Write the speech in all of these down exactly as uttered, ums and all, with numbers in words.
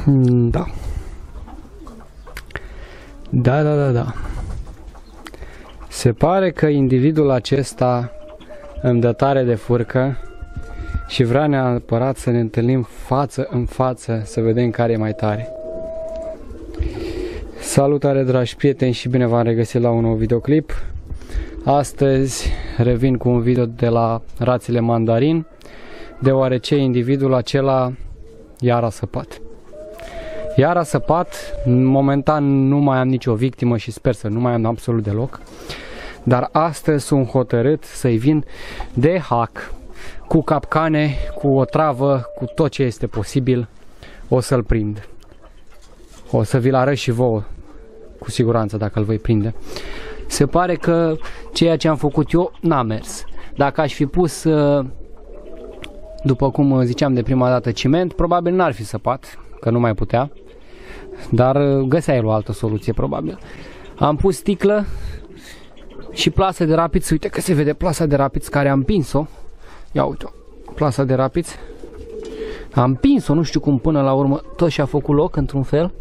Da. Da, da, da, da. Se pare că individul acesta îmi dă tare de furcă și vrea neapărat să ne întâlnim față în față să vedem care e mai tare. Salutare, dragi prieteni, și bine v-am regăsit la un nou videoclip. Astăzi revin cu un video de la rațele mandarin, deoarece individul acela iar a săpat. Iar a săpat, momentan nu mai am nicio victimă și sper să nu mai am absolut deloc. Dar astăzi sunt hotărât să-i vin de hack, cu capcane, cu o travă, cu tot ce este posibil, o să-l prind. O să vi-l arăt și vouă, cu siguranță, dacă îl voi prinde. Se pare că ceea ce am făcut eu n-a mers. Dacă aș fi pus, după cum ziceam de prima dată, ciment, probabil n-ar fi săpat, că nu mai putea. Dar găseai o altă soluție, probabil. Am pus sticlă și plasă de rapids. Uite că se vede plasa de rapids care am împins-o. Ia uite-o, plasa de rapids. Am împins-o, nu știu cum, până la urmă tot și-a făcut loc într-un fel.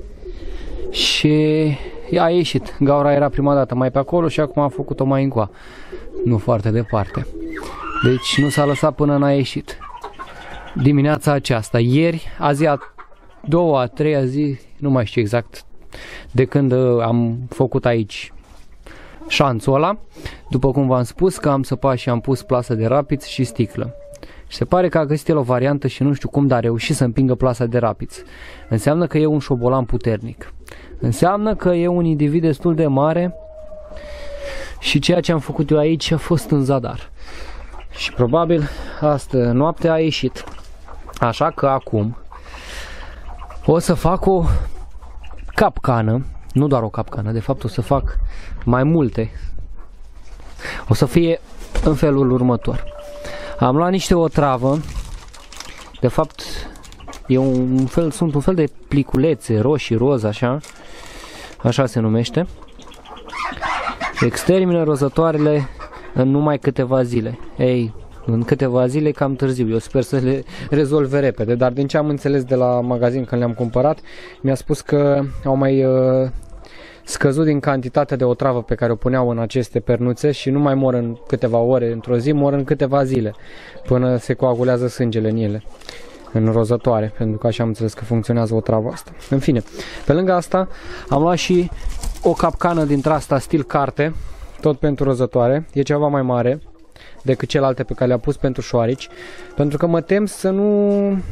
Și a ieșit. Gaura era prima dată mai pe acolo și acum a făcut-o mai încoa, nu foarte departe. Deci nu s-a lăsat până n-a ieșit. Dimineața aceasta, ieri, a zi a doua, a treia zi, nu mai știu exact, de când am făcut aici șanțul ăla, după cum v-am spus, că am săpat și am pus plasă de rapids și sticlă. Și se pare că a găsit el o variantă și nu știu cum, dar a reușit să împingă plasa de rapids. Înseamnă că e un șobolan puternic. Înseamnă că e un individ destul de mare și ceea ce am făcut eu aici a fost în zadar. Și probabil astă noapte a ieșit. Așa că acum o să fac o capcană, nu doar o capcană, de fapt o să fac mai multe. O să fie în felul următor. Am luat niște otravă, de fapt e un fel, sunt un fel de pliculețe roșii, roz, așa, așa se numește. Extermină rozătoarele în numai câteva zile. Ei, în câteva zile cam târziu, eu sper să le rezolve repede, dar din ce am înțeles de la magazin când le-am cumpărat, mi-a spus că au mai uh, scăzut din cantitatea de otravă pe care o puneau în aceste pernuțe și nu mai mor în câteva ore într-o zi, mor în câteva zile, până se coagulează sângele în ele, în rozătoare, pentru că așa am înțeles că funcționează otravă asta. În fine, pe lângă asta am luat și o capcană dintre asta stil carte, tot pentru rozătoare, e ceva mai mare decât celelalte pe care le-am pus pentru șoarici, pentru că mă tem să nu...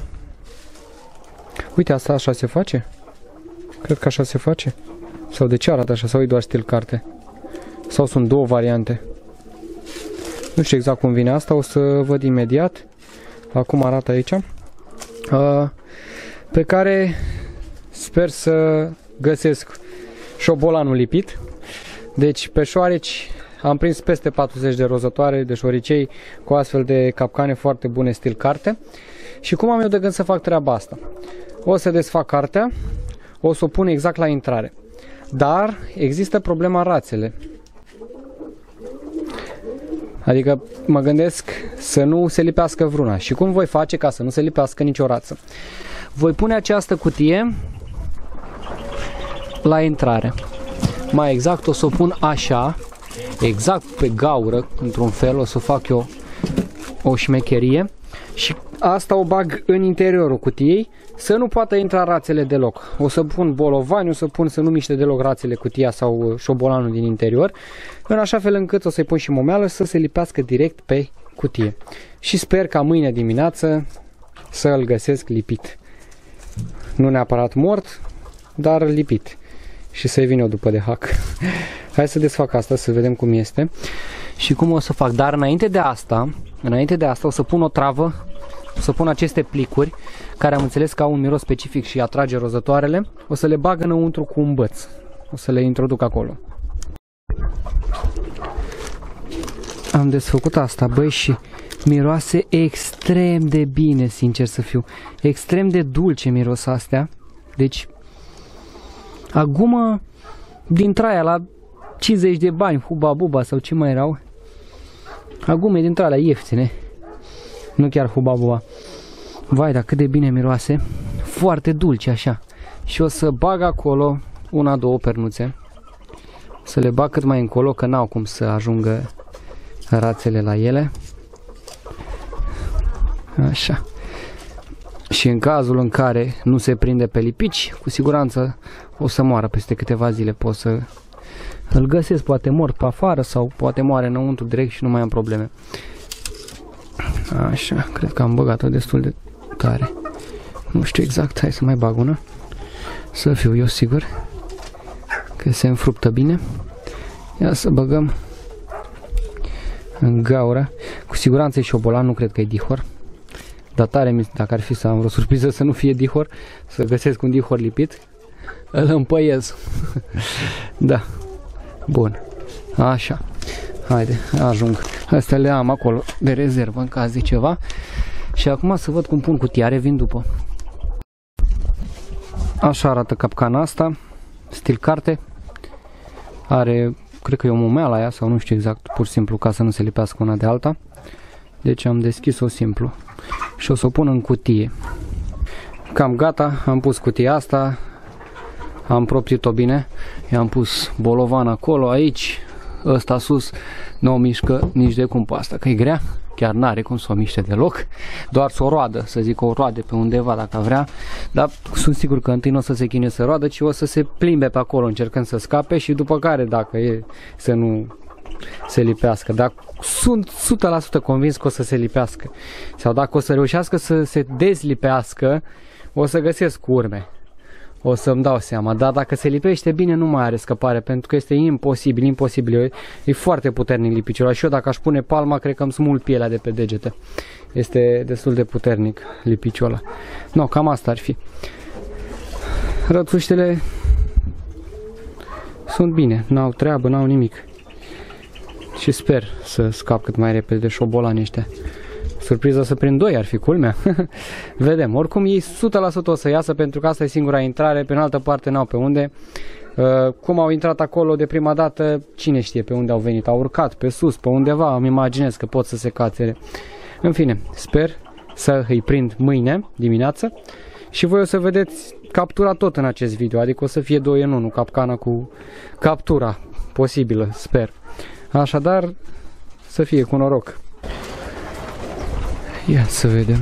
Uite, asta așa se face? Cred că așa se face. Sau de ce arată așa? Sau e doar stil carte? Sau sunt două variante? Nu știu exact cum vine asta, o să văd imediat. Acum arată aici. Uh, pe care sper să găsesc șobolanul lipit. Deci pe șoarici am prins peste patruzeci de rozătoare, de șoricei cu astfel de capcane foarte bune stil carte. Și cum am eu de gând să fac treaba asta? O să desfac cartea, o să o pun exact la intrare. Dar există problema rațele. Adică mă gândesc să nu se lipească vreuna. Și cum voi face ca să nu se lipească nicio rață? Voi pune această cutie la intrare. Mai exact o să o pun așa, exact pe gaură, într-un fel, o să fac eu o șmecherie. Și asta o bag în interiorul cutiei, să nu poată intra rațele deloc. O să pun bolovani, o să pun să nu miște deloc rațele cutia sau șobolanul din interior, în așa fel încât o să-i pun și momeală să se lipească direct pe cutie. Și sper ca mâine dimineață să îl găsesc lipit. Nu neapărat mort, dar lipit. Și să-i vin eu după de hack. Hai să desfac asta, să vedem cum este și cum o să fac. Dar înainte de asta, înainte de asta o să pun o travă, o să pun aceste plicuri, care am înțeles că au un miros specific și atrage rozătoarele. O să le bag înăuntru cu un băț. O să le introduc acolo. Am desfăcut asta, băi, și miroase extrem de bine, sincer să fiu. Extrem de dulce miros astea. Deci, agumă dintre aia la cincizeci de bani, huba buba sau ce mai erau. Agume dintre alea ieftine. Nu chiar huba buba. Vai, dar cât de bine miroase. foarte dulce așa. Și o să bag acolo una, două pernuțe. Să le bag cât mai încolo, că n-au cum să ajungă rațele la ele. Așa. Și în cazul în care nu se prinde pe lipici, cu siguranță o să moară peste câteva zile. Pot să îl găsesc, poate mort pe afară sau poate moare înăuntru direct și nu mai am probleme. Așa, cred că am băgat-o destul de tare. Nu știu exact, hai să mai bag una. Să fiu eu sigur că se înfruptă bine. Ia să băgăm în gaură. Cu siguranță e șobolan, nu cred că e dihor. Dar tare, dacă ar fi să am vreo surpriză să nu fie dihor, să găsesc un dihor lipit, îl împăiez. Da. Bun. Așa. Haide, ajung. Astea le am acolo de rezervă în caz de ceva. Și acum să văd cum pun cutia, revin după. Așa arată capcana asta, stil carte. Are, cred că e o mumeală aia sau nu știu exact, pur și simplu ca să nu se lipească una de alta. Deci am deschis-o simplu și o să o pun în cutie. Cam gata, am pus cutia asta, am proptit-o bine, i-am pus bolovan acolo, aici, ăsta sus, nu o mișcă nici de cum pe asta, că e grea, chiar n-are cum să o miște deloc, doar să o roadă, să zic o roade pe undeva dacă vrea, dar sunt sigur că întâi nu o să se chinuie să roadă, ci o să se plimbe pe acolo încercând să scape și după care, dacă e să nu se lipească, dar sunt o sută la sută convins că o să se lipească, sau dacă o să reușească să se dezlipească, o să găsesc urme. O să-mi dau seama, dar dacă se lipește bine nu mai are scăpare, pentru că este imposibil, imposibil, e, e foarte puternic lipiciul și eu dacă aș pune palma, cred că îmi smul pielea de pe degete. Este destul de puternic lipiciul ăla. No, cam asta ar fi. Rățuștele sunt bine, n-au treabă, n-au nimic. Și sper să scap cât mai repede de șobolanii ăștia. Surpriza să prind doi ar fi culmea. Vedem. Oricum ei o sută la sută o să iasă pentru că asta e singura intrare. Pe în altă parte n-au pe unde. Uh, cum au intrat acolo de prima dată, cine știe pe unde au venit. Au urcat pe sus, pe undeva. Îmi imaginez că pot să se cațere. În fine, sper să îi prind mâine dimineață. Și voi o să vedeți captura tot în acest video. Adică o să fie doi în unu. Capcana cu captura posibilă, sper. Așadar, să fie cu noroc. Ia să vedem.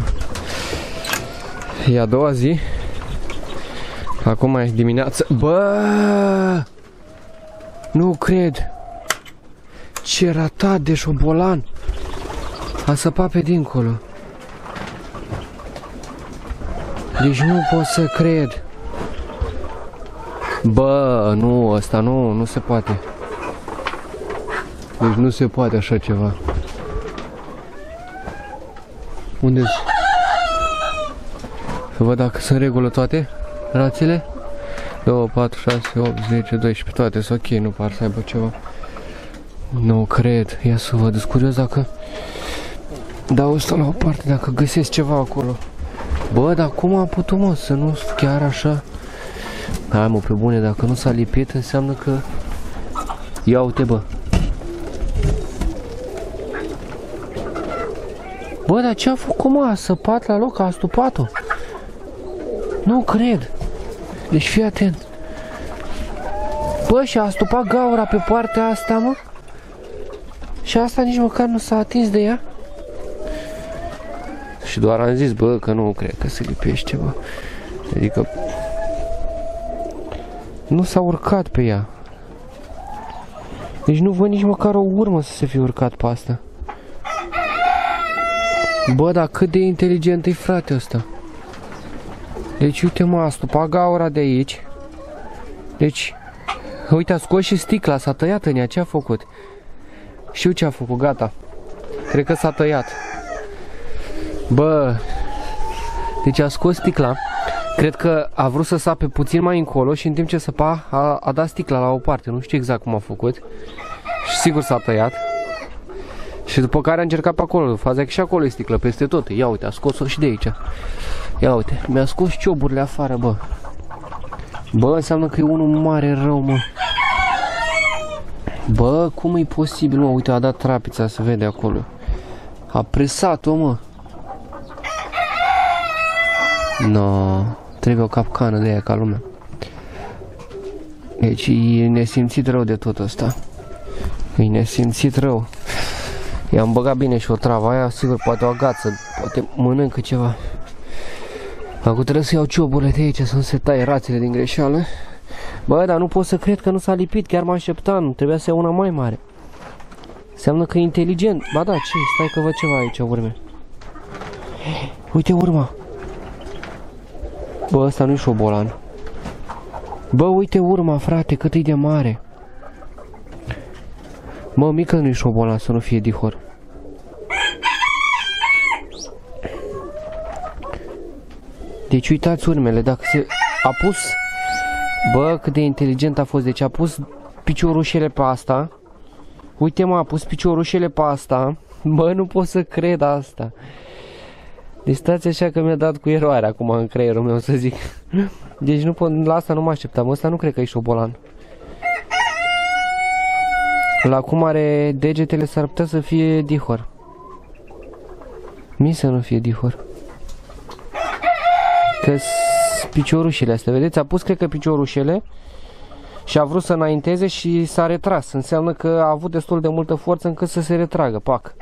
E a doua zi. Acum e dimineață. Bă! Nu cred. Ce ratat de șobolan. A săpat pe dincolo. Deci nu pot să cred. Bă, nu, ăsta nu, nu se poate. Deci nu se poate așa ceva. Unde-s? Să văd dacă sunt în regulă toate rațele. doi, patru, șase, opt, zece, doisprezece, toate sunt ok, nu par să aibă ceva. Nu cred. Ia să văd, sunt curios dacă dau asta la o parte, dacă găsesc ceva acolo. Bă, dar cum am putut, mă, să nu chiar așa? Hai, mă, pe bune, dacă nu s-a lipit, înseamnă că... Ia uite, bă. Bă, dar ce a făcut, mă? A săpat la loc, a astupat-o. Nu cred. Deci fii atent. Bă, și a astupat gaura pe partea asta, mă. Și asta nici măcar nu s-a atins de ea. Și doar am zis, bă, că nu cred că se lipește ceva. Adică... Nu s-a urcat pe ea. Deci nu văd nici măcar o urmă să se fie urcat pe asta. Bă, dar cât de inteligent e frate ăsta. Deci uite, mă, a stupat gaura de aici. Deci, uite, a scos și sticla, s-a tăiat în ea, ce a făcut? Știu ce a făcut, gata. Cred că s-a tăiat. Bă, deci a scos sticla. Cred că a vrut să sape puțin mai încolo și în timp ce săpa a, a dat sticla la o parte. Nu știu exact cum a făcut. Și sigur s-a tăiat. Și după care a încercat pe acolo. Faza că și acolo e sticlă peste tot. Ia uite, a scos-o și de aici. Ia uite, mi-a scos cioburile afară, bă. Bă, înseamnă că e unul mare rău, mă. Bă, cum e posibil, mă? Uite, a dat trapița, se vede acolo. A presat-o, mă. No, Trebuie o capcană de aia ca lumea. Deci e nesimțit rău de tot ăsta. E nesimțit rău. I-am băgat bine și o travă aia, sigur, poate o agață, poate mănâncă ceva. Acum trebuie să iau cioburile de aici, să nu se taie rațele din greșeală. Bă, dar nu pot să cred că nu s-a lipit, chiar mă așteptam, trebuia să iau una mai mare. Înseamnă că e inteligent. Ba da, ce? Stai că văd ceva aici, urme. Uite urma. Bă, ăsta nu-i șobolan. Bă, uite urma, frate, cât e de mare. Mă, mică nu-i șobolan, să nu fie dihor. Deci uitați urmele, dacă se... A pus... Bă, cât de inteligent a fost, deci a pus piciorușele pe asta. Uite mă, a pus piciorușele pe asta. Bă, nu pot să cred asta. Deci stați așa că mi-a dat cu eroare acum în creierul meu, să zic. Deci nu pot, la asta nu mă așteptam, ăsta nu cred că e șobolan. La cum are degetele s-ar putea să fie dihor. Mie să nu fie dihor. Că piciorușele astea, vedeți? A pus, cred că, piciorușele și a vrut să înainteze și s-a retras. Înseamnă că a avut destul de multă forță încât să se retragă. Pac.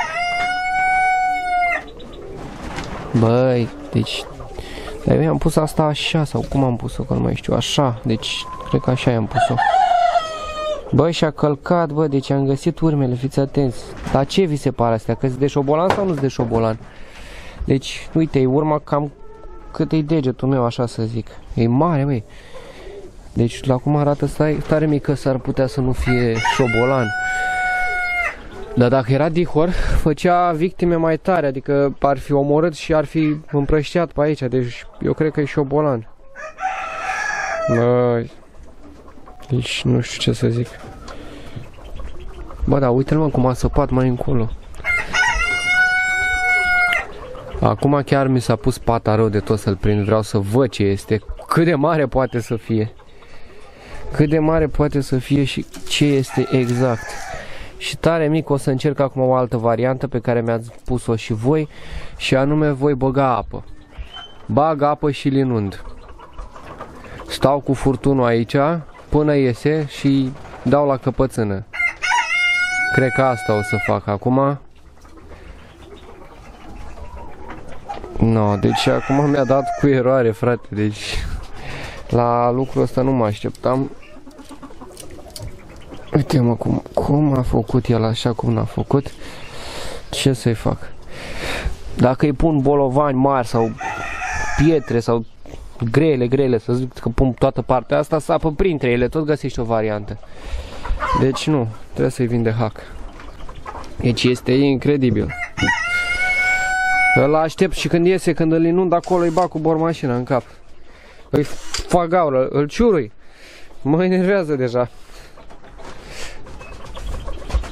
Băi, deci... Dar eu i-am pus asta așa, sau cum am pus-o, că nu mai știu, așa. Deci, cred că așa i-am pus-o. Băi, și-a călcat, bă, deci am găsit urmele, fiți atenți. Dar ce vi se pare astea? Că-s de șobolan sau nu-s de șobolan? Deci, uite, e urma cam cât e degetul meu, așa să zic. E mare, băi. Deci, la cum arată, stai, tare mică, s-ar putea să nu fie șobolan. Dar dacă era dihor, făcea victime mai tare, adică ar fi omorât și ar fi împrăștiat pe aici. Deci, eu cred că e șobolan. Băi. Deci, nu știu ce să zic. Bă, da, uite-l, mă, cum a săpat mai încolo. Acum chiar mi s-a pus pata rău de tot să-l prind. Vreau să văd ce este. Cât de mare poate să fie. Cât de mare poate să fie și ce este exact. Și tare mic o să încerc acum o altă variantă pe care mi-ați pus-o și voi. Și anume voi băga apă. Bag apă și linund. Stau cu furtunul aici până iese și dau la căpățână. Cred că asta o să fac acum. No, deci acum mi-a dat cu eroare, frate. Deci la lucrul ăsta nu mă așteptam. Uite mă cum, cum a făcut el așa cum n-a făcut. Ce să-i fac? Dacă îi pun bolovani mari sau pietre sau grele, grele, să zic că pun toată partea asta, sapă printre ele, tot găsești o variantă. Deci nu, trebuie să-i vin de hack. Deci este incredibil. Îl aștept și când iese, când îl inund acolo, îi bag cu bormașina în cap. Îi fac gaură, îl ciurui. Mă enervează deja.